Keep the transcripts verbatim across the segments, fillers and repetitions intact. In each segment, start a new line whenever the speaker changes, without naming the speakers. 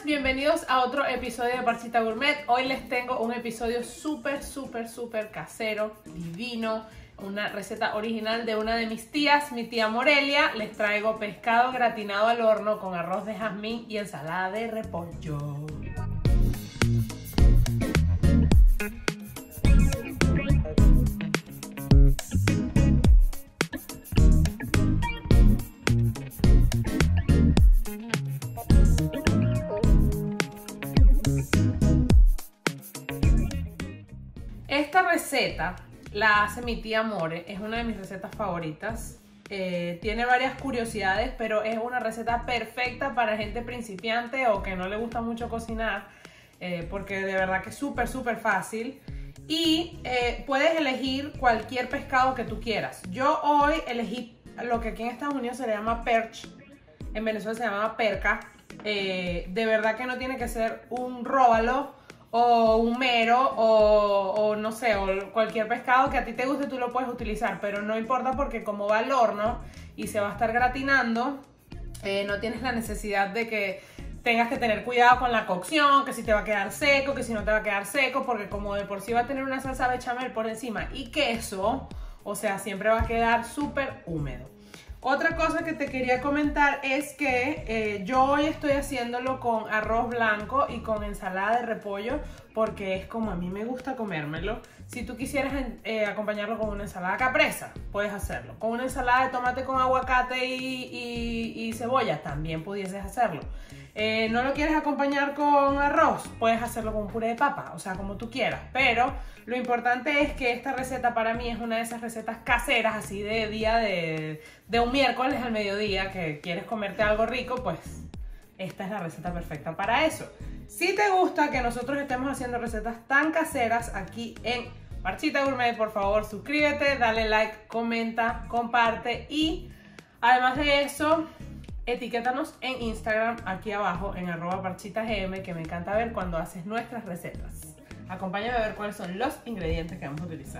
bienvenidos a otro episodio de Parchita Gourmet. Hoy les tengo un episodio súper, súper, súper casero, divino. Una receta original de una de mis tías, mi tía Morelia. Les traigo pescado gratinado al horno con arroz de jazmín y ensalada de repollo. Esta receta la hace mi tía More, es una de mis recetas favoritas. Eh, tiene varias curiosidades, pero es una receta perfecta para gente principiante o que no le gusta mucho cocinar, eh, porque de verdad que es súper, súper fácil. Y eh, puedes elegir cualquier pescado que tú quieras. Yo hoy elegí lo que aquí en Estados Unidos se le llama perch, en Venezuela se llama perca. Eh, de verdad que no tiene que ser un róbalo o un mero o, o no sé, o cualquier pescado que a ti te guste, tú lo puedes utilizar, pero no importa porque como va al horno y se va a estar gratinando, eh, no tienes la necesidad de que tengas que tener cuidado con la cocción, que si te va a quedar seco, que si no te va a quedar seco, porque como de por sí va a tener una salsa bechamel por encima y queso, o sea, siempre va a quedar súper húmedo. Otra cosa que te quería comentar es que eh, yo hoy estoy haciéndolo con arroz blanco y con ensalada de repollo porque es como a mí me gusta comérmelo. Si tú quisieras eh, acompañarlo con una ensalada capresa, puedes hacerlo. Con una ensalada de tomate con aguacate y, y, y cebolla, también pudieses hacerlo. Eh, ¿No lo quieres acompañar con arroz? Puedes hacerlo con un puré de papa, o sea, como tú quieras. Pero lo importante es que esta receta para mí es una de esas recetas caseras, así de día de, de un miércoles al mediodía, que quieres comerte algo rico, pues esta es la receta perfecta para eso. Si te gusta que nosotros estemos haciendo recetas tan caseras aquí en Parchita Gourmet, por favor suscríbete, dale like, comenta, comparte y además de eso, etiquétanos en Instagram aquí abajo en arroba parchitagm, que me encanta ver cuando haces nuestras recetas. Acompáñame a ver cuáles son los ingredientes que vamos a utilizar.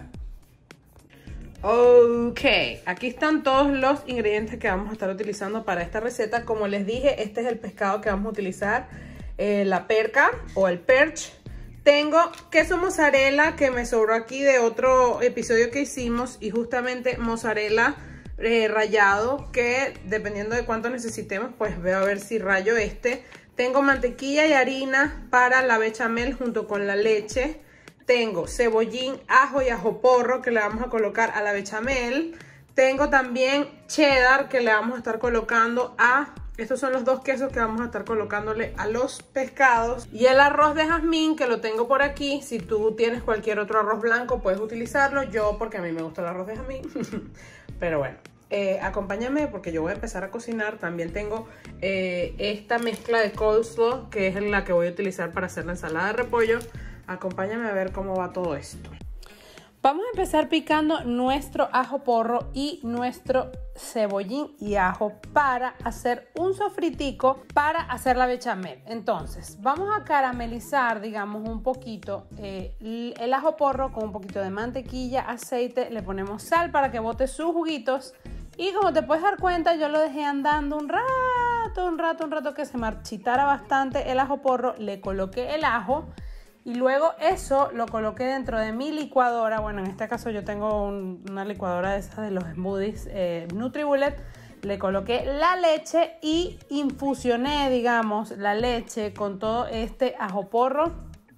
Ok, aquí están todos los ingredientes que vamos a estar utilizando para esta receta. Como les dije, este es el pescado que vamos a utilizar, eh, la perca o el perch. Tengo queso mozzarella que me sobró aquí de otro episodio que hicimos y justamente mozzarella Eh, rallado, que dependiendo de cuánto necesitemos pues veo a ver si rayo este. Tengo mantequilla y harina para la bechamel junto con la leche. Tengo cebollín, ajo y ajo porro que le vamos a colocar a la bechamel. Tengo también cheddar que le vamos a estar colocando a... Estos son los dos quesos que vamos a estar colocándole a los pescados. Y el arroz de jazmín que lo tengo por aquí. Si tú tienes cualquier otro arroz blanco puedes utilizarlo. Yo porque a mí me gusta el arroz de jazmín. Pero bueno, eh, acompáñame porque yo voy a empezar a cocinar. También tengo eh, esta mezcla de coleslaw que es la que voy a utilizar para hacer la ensalada de repollo. Acompáñame a ver cómo va todo esto. Vamos a empezar picando nuestro ajo porro y nuestro cebollín y ajo para hacer un sofritico para hacer la bechamel. Entonces vamos a caramelizar, digamos, un poquito eh, el ajo porro con un poquito de mantequilla, aceite, le ponemos sal para que bote sus juguitos y como te puedes dar cuenta yo lo dejé andando un rato, un rato, un rato que se marchitara bastante el ajo porro, le coloqué el ajo. Y luego eso lo coloqué dentro de mi licuadora. Bueno, en este caso yo tengo un, una licuadora de esas de los smoothies eh, NutriBullet. Le coloqué la leche y infusioné, digamos, la leche con todo este ajo porro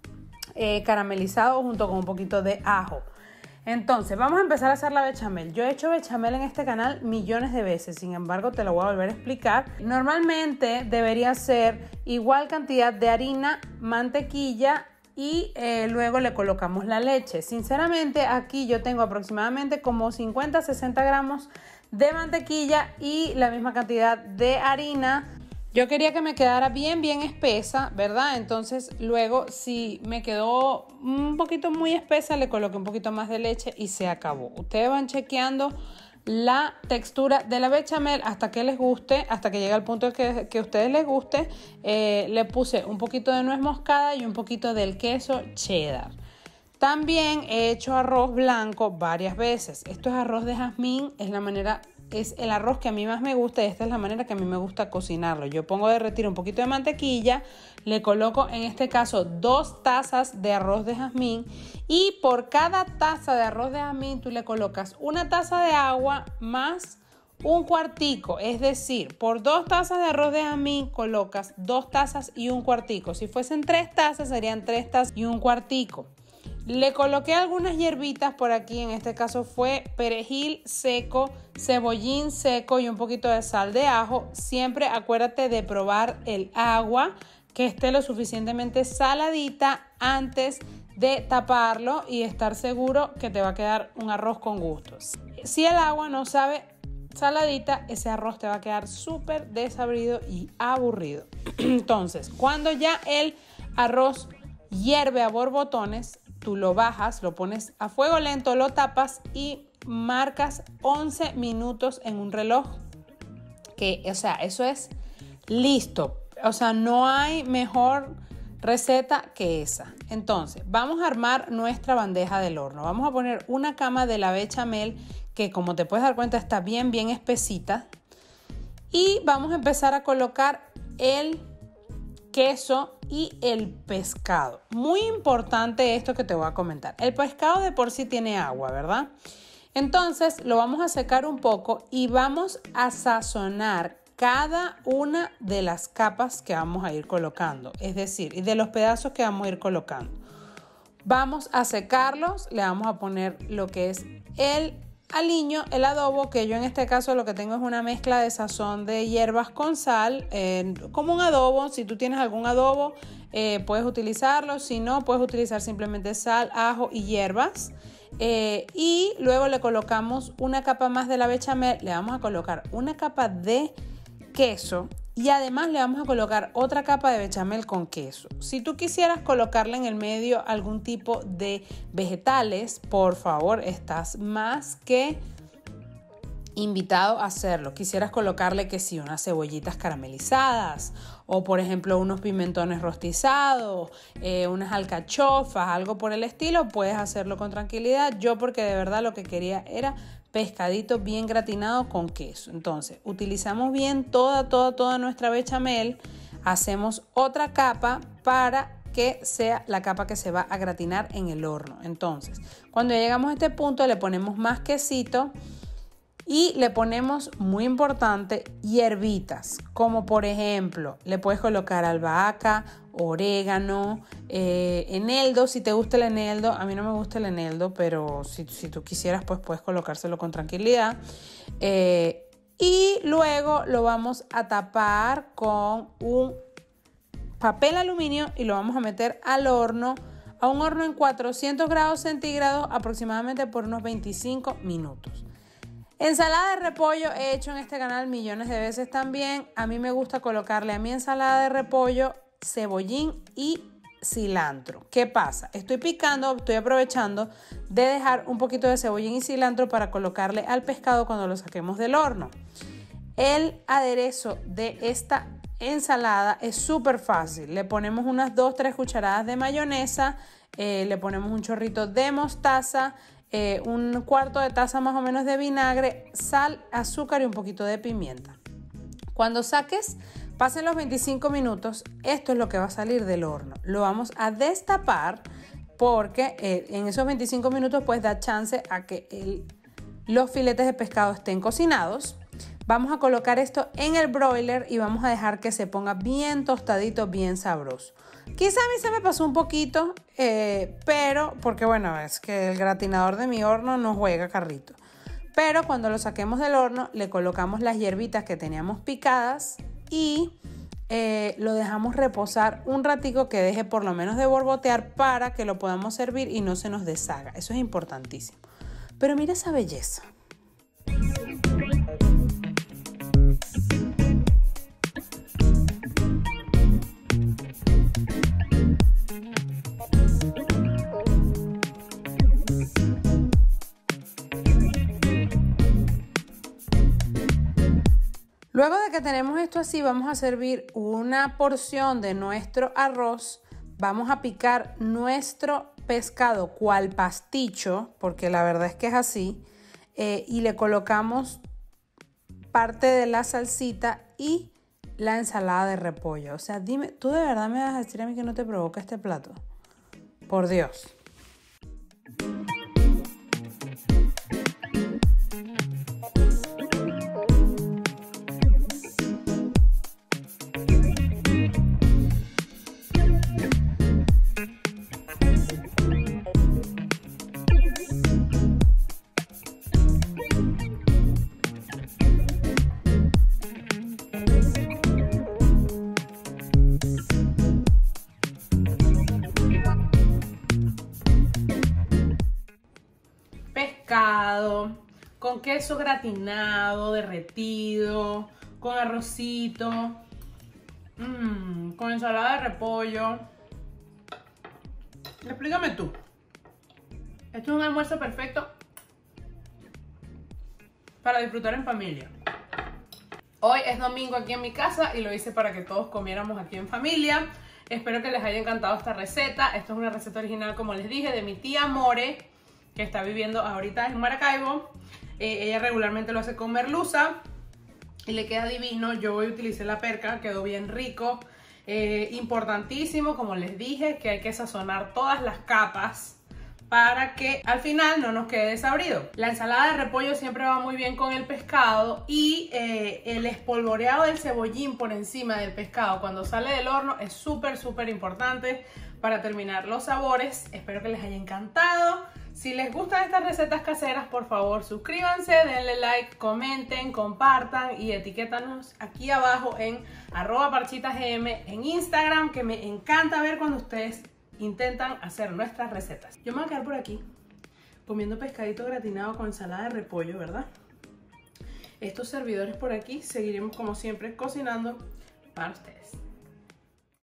eh, caramelizado junto con un poquito de ajo. Entonces, vamos a empezar a hacer la bechamel. Yo he hecho bechamel en este canal millones de veces, sin embargo, te lo voy a volver a explicar. Normalmente debería ser igual cantidad de harina, mantequilla y eh, luego le colocamos la leche. Sinceramente aquí yo tengo aproximadamente como cincuenta a sesenta gramos de mantequilla y la misma cantidad de harina. Yo quería que me quedara bien bien espesa, ¿verdad? Entonces luego si me quedó un poquito muy espesa le coloqué un poquito más de leche y se acabó. Ustedes van chequeando la textura de la bechamel hasta que les guste, hasta que llegue al punto que, que a ustedes les guste. Eh, le puse un poquito de nuez moscada y un poquito del queso cheddar. También he hecho arroz blanco varias veces. Esto es arroz de jazmín, es la manera es el arroz que a mí más me gusta y esta es la manera que a mí me gusta cocinarlo. Yo pongo a derretir un poquito de mantequilla, le coloco en este caso dos tazas de arroz de jazmín y por cada taza de arroz de jazmín tú le colocas una taza de agua más un cuartico, es decir, por dos tazas de arroz de jazmín colocas dos tazas y un cuartico. Si fuesen tres tazas serían tres tazas y un cuartico. Le coloqué algunas hierbitas por aquí, en este caso fue perejil seco, cebollín seco y un poquito de sal de ajo. Siempre acuérdate de probar el agua que esté lo suficientemente saladita antes de taparlo y estar seguro que te va a quedar un arroz con gustos. Si el agua no sabe saladita, ese arroz te va a quedar súper desabrido y aburrido. Entonces, cuando ya el arroz hierve a borbotones, tú lo bajas, lo pones a fuego lento, lo tapas y marcas once minutos en un reloj. Que, o sea, eso es listo. O sea, no hay mejor receta que esa. Entonces, vamos a armar nuestra bandeja del horno. Vamos a poner una cama de la bechamel que, como te puedes dar cuenta, está bien, bien espesita. Y vamos a empezar a colocar el queso y el pescado. Muy importante esto que te voy a comentar. El pescado de por sí tiene agua, ¿verdad? Entonces lo vamos a secar un poco y vamos a sazonar cada una de las capas que vamos a ir colocando, es decir, y de los pedazos que vamos a ir colocando. Vamos a secarlos, le vamos a poner lo que es el aliño, el adobo, que yo en este caso lo que tengo es una mezcla de sazón de hierbas con sal, eh, como un adobo. Si tú tienes algún adobo, eh, puedes utilizarlo. Si no, puedes utilizar simplemente sal, ajo y hierbas. Eh, y luego le colocamos una capa más de la bechamel, le vamos a colocar una capa de queso y además le vamos a colocar otra capa de bechamel con queso. Si tú quisieras colocarle en el medio algún tipo de vegetales, por favor, estás más que invitado a hacerlo. Quisieras colocarle que sí, unas cebollitas caramelizadas o por ejemplo unos pimentones rostizados, eh, unas alcachofas, algo por el estilo, puedes hacerlo con tranquilidad. Yo porque de verdad lo que quería era pescadito bien gratinado con queso. Entonces utilizamos bien toda, toda, toda nuestra bechamel. Hacemos otra capa para que sea la capa que se va a gratinar en el horno. Entonces, cuando llegamos a este punto le ponemos más quesito y le ponemos, muy importante, hierbitas, como por ejemplo, le puedes colocar albahaca, orégano, eh, eneldo, si te gusta el eneldo. A mí no me gusta el eneldo, pero si, si tú quisieras, pues puedes colocárselo con tranquilidad. Eh, y luego lo vamos a tapar con un papel aluminio y lo vamos a meter al horno, a un horno en cuatrocientos grados centígrados, aproximadamente por unos veinticinco minutos. Ensalada de repollo he hecho en este canal millones de veces también. A mí me gusta colocarle a mi ensalada de repollo cebollín y cilantro. ¿Qué pasa? Estoy picando, estoy aprovechando de dejar un poquito de cebollín y cilantro para colocarle al pescado cuando lo saquemos del horno. El aderezo de esta ensalada es súper fácil. Le ponemos unas dos tres cucharadas de mayonesa, eh, le ponemos un chorrito de mostaza, Eh, un cuarto de taza más o menos de vinagre, sal, azúcar y un poquito de pimienta. Cuando saques, pasen los veinticinco minutos, esto es lo que va a salir del horno. Lo vamos a destapar porque eh, en esos veinticinco minutos pues da chance a que el, los filetes de pescado estén cocinados. Vamos a colocar esto en el broiler y vamos a dejar que se ponga bien tostadito, bien sabroso. Quizá a mí se me pasó un poquito, eh, pero porque bueno, es que el gratinador de mi horno no juega carrito. Pero cuando lo saquemos del horno, le colocamos las hierbitas que teníamos picadas y eh, lo dejamos reposar un ratico, que deje por lo menos de borbotear para que lo podamos servir y no se nos deshaga. Eso es importantísimo. Pero mira esa belleza. Luego de que tenemos esto así, vamos a servir una porción de nuestro arroz. Vamos a picar nuestro pescado cual pasticho, porque la verdad es que es así, eh, y le colocamos
parte de la salsita y la ensalada de repollo. O sea, dime, ¿tú de verdad me vas a decir a mí que no te provoca este plato? Por Dios.
Pescado, con queso gratinado, derretido, con arrocito, mmm, con ensalada de repollo. Explícame tú. Esto es un almuerzo perfecto para disfrutar en familia. Hoy es domingo aquí en mi casa y lo hice para que todos comiéramos aquí en familia. Espero que les haya encantado esta receta. Esto es una receta original, como les dije, de mi tía More, que está viviendo ahorita en Maracaibo. Eh, ella regularmente lo hace con merluza y le queda divino. Yo hoy utilicé la perca, quedó bien rico. Eh, importantísimo, como les dije, que hay que sazonar todas las capas para que al final no nos quede desabrido. La ensalada de repollo siempre va muy bien con el pescado y eh, el espolvoreado del cebollín por encima del pescado cuando sale del horno es súper súper importante para terminar los sabores. Espero que les haya encantado. Si les gustan estas recetas caseras, por favor suscríbanse, denle like, comenten, compartan y etiquétanos aquí abajo en arroba parchitasgm en Instagram, que me encanta ver cuando ustedes intentan hacer nuestras recetas. Yo me voy a quedar por aquí comiendo pescadito gratinado con ensalada de repollo, ¿verdad? Estos servidores por aquí seguiremos como siempre cocinando para ustedes.